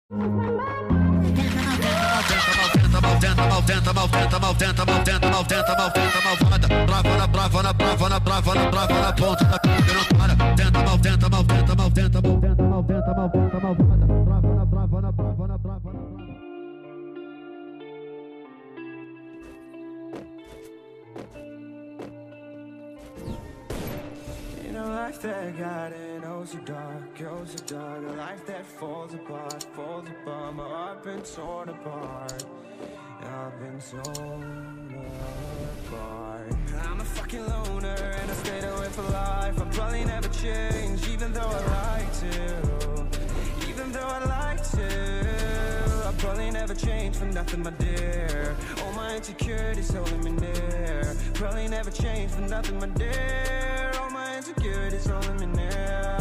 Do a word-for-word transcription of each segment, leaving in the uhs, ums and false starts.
Life that got it, oh so dark, oh so dark. A life that falls apart, falls apart. My heart been torn apart, I've been torn apart. I'm a fucking loner and I stayed away for life. I'll probably never change, even though I like to. Even though I like to, I'll probably never change for nothing, my dear. All my insecurities holding me near. Probably never change for nothing, my dear. All my insecurities holding me near.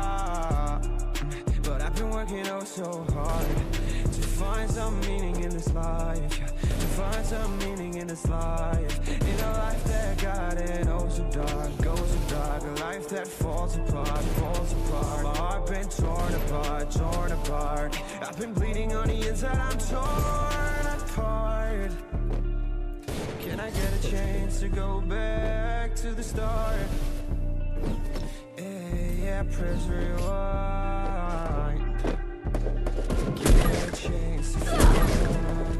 But I've been working oh so hard to find some meaning in this life. To find some meaning in this life. In a life that got it oh so dark, oh so dark. A life that falls apart, falls apart. My heart been torn apart, torn apart. I've been bleeding on the inside, I'm torn apart. Can I get a chance to go back to the start? Yeah, yeah, press rewind. Give me a chance to find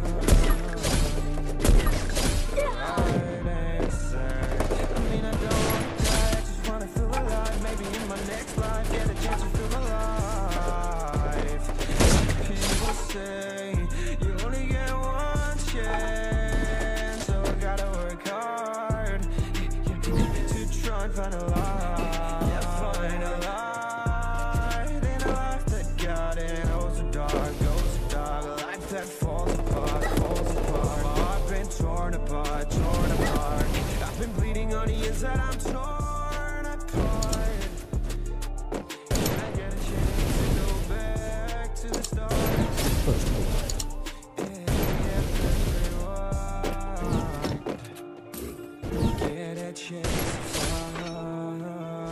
the right answer. I mean, I don't wanna die, I just wanna feel alive. Maybe in my next life, get a chance to feel alive. People say you only get one chance, so I gotta work hard to try and find a life. That I'm torn apart. Can I get a chance to go back to the start? Yeah, yeah, get a chance to find.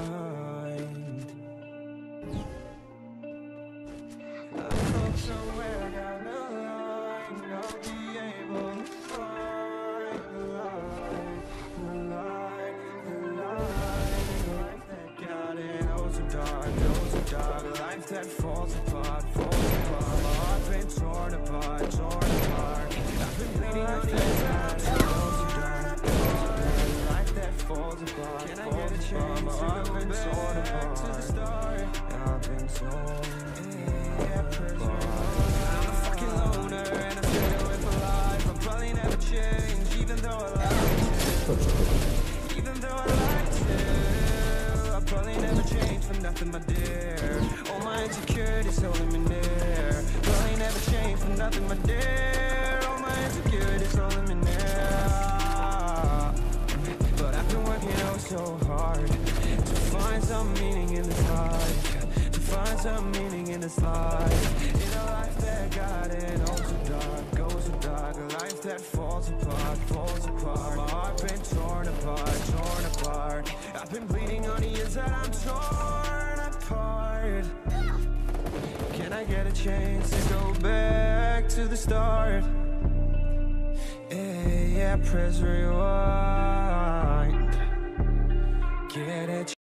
I hope somewhere down the line I'll be able to find the light, the light. Dark, dark, a life that falls apart, falls apart. My heart's been torn apart, torn apart. I've been bleeding on the inside. Falls apart, a life that falls apart. Can I get a chance to go back to the start? I've been torn apart. I'm a fucking loner and I stayed away for life. I'll probably never change, even though I like to. Even though I like to, I'll probably never change for nothing, my dear. All my insecurities holding me near. Probably never change for nothing, my dear. All my insecurities holding me near. But I've been working oh so hard to find some meaning in this life. To find some meaning in this life. In a life that got it oh so dark, oh so dark. A life that falls apart, falls apart. My heart been torn apart, torn apart. I've been bleeding on the inside, I'm torn apart. Can I get a chance to go back to the start? Yeah, yeah, press rewind. Get it.